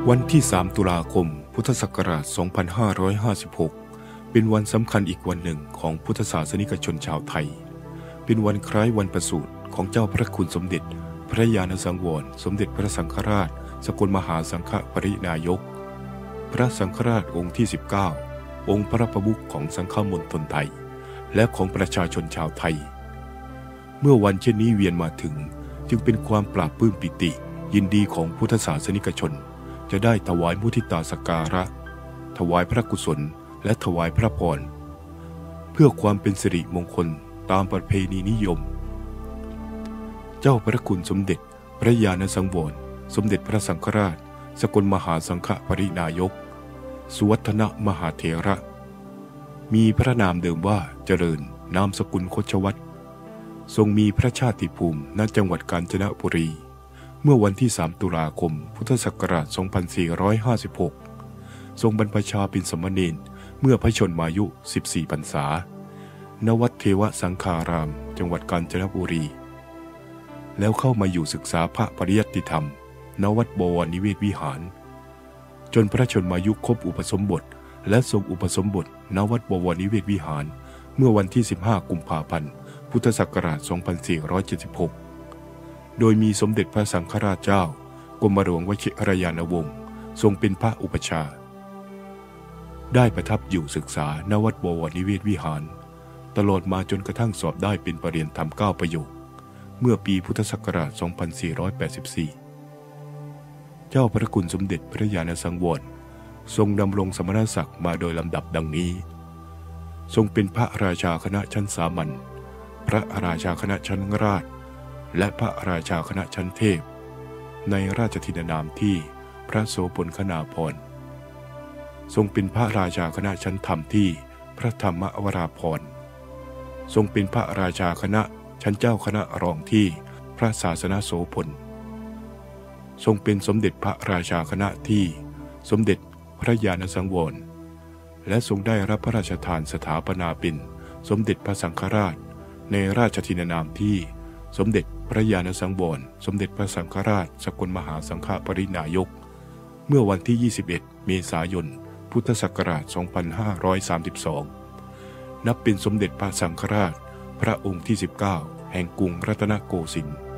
วันที่ 3 ตุลาคม พุทธศักราช 2556 เป็นวันสำคัญอีกวันหนึ่งของพุทธศาสนิกชนชาวไทย เป็นวันคล้ายวันประสูติของเจ้าพระคุณสมเด็จพระญาณสังวรสมเด็จพระสังฆราชสกลมหาสังฆปรินายกพระสังฆราชองค์ที่ 19 องค์พระประมุขของสังฆมณฑลไทยและของประชาชนชาวไทยเมื่อวันเช่นนี้เวียนมาถึงจึงเป็นความปราบปลื้มปิติยินดีของพุทธศาสนิกชนจะได้ถวายมุทิตาสักการะถวายพระกุศลและถวายพระพรเพื่อความเป็นสิริมงคลตามประเพณีนิยมเจ้าพระคุณสมเด็จพระญาณสังวรสมเด็จพระสังฆราชสกลมหาสังฆปรินายกสุวัฒนมหาเถระมีพระนามเดิมว่าเจริญนามสกุลคชวัตรทรงมีพระชาติภูมิณจังหวัดกาญจนบุรีเมื่อวันที่ 3 ตุลาคม พุทธศักราช 2456 ทรงบรรพชาเป็นสมณเณรเมื่อพระชนมายุ 14 พรรษา ณ วัดเทวสังฆาราม จังหวัดกาญจนบุรี แล้วเข้ามาอยู่ศึกษาพระปริยัติธรรม ณ วัดบวรนิเวศวิหาร จนพระชนมายุครบอุปสมบทและทรงอุปสมบท ณ วัดบวรนิเวศวิหาร เมื่อวันที่ 15 กุมภาพันธ์ พุทธศักราช 2476โดยมีสมเด็จพระสังฆราชเจ้ากรมหลวงวชิรยานวงศ์ทรงเป็นพระอุปชาได้ประทับอยู่ศึกษาณวัดบวรนิเวศวิหารตลอดมาจนกระทั่งสอบได้เป็นปรริญญาธรรม9 ประโยคเมื่อปีพุทธศักราช 2484 เจ้าพระคุณสมเด็จพระญาณสังวรทรงดำรงสมณศักดิ์มาโดยลำดับดังนี้ทรงเป็นพระราชาคณะชั้นสามัญพระราชาคณะชั้นราชและพระราชาคณะชั้นเทพในราชทินานามที่พระโสพลคณาภรณ์ทรงเป็นพระราชาคณะชั้นธรรมที่พระธรรมวราภรณ์ทรงเป็นพระราชาคณะชั้นเจ้าคณะรองที่พระศาสนโสพลทรงเป็นสมเด็จพระราชาคณะที่สมเด็จพระญาณสังวรและทรงได้รับพระราชทานสถาปนาเป็นสมเด็จพระสังฆราชในราชทินานามที่สมเด็จพระญาณสังวรสมเด็จพระสังฆราชสกลมหาสังฆปรินายกเมื่อวันที่ 21 เมษายน พุทธศักราช 2532 นับเป็นสมเด็จพระสังฆราชพระองค์ที่ 19 แห่งกรุงรัตนโกสินทร์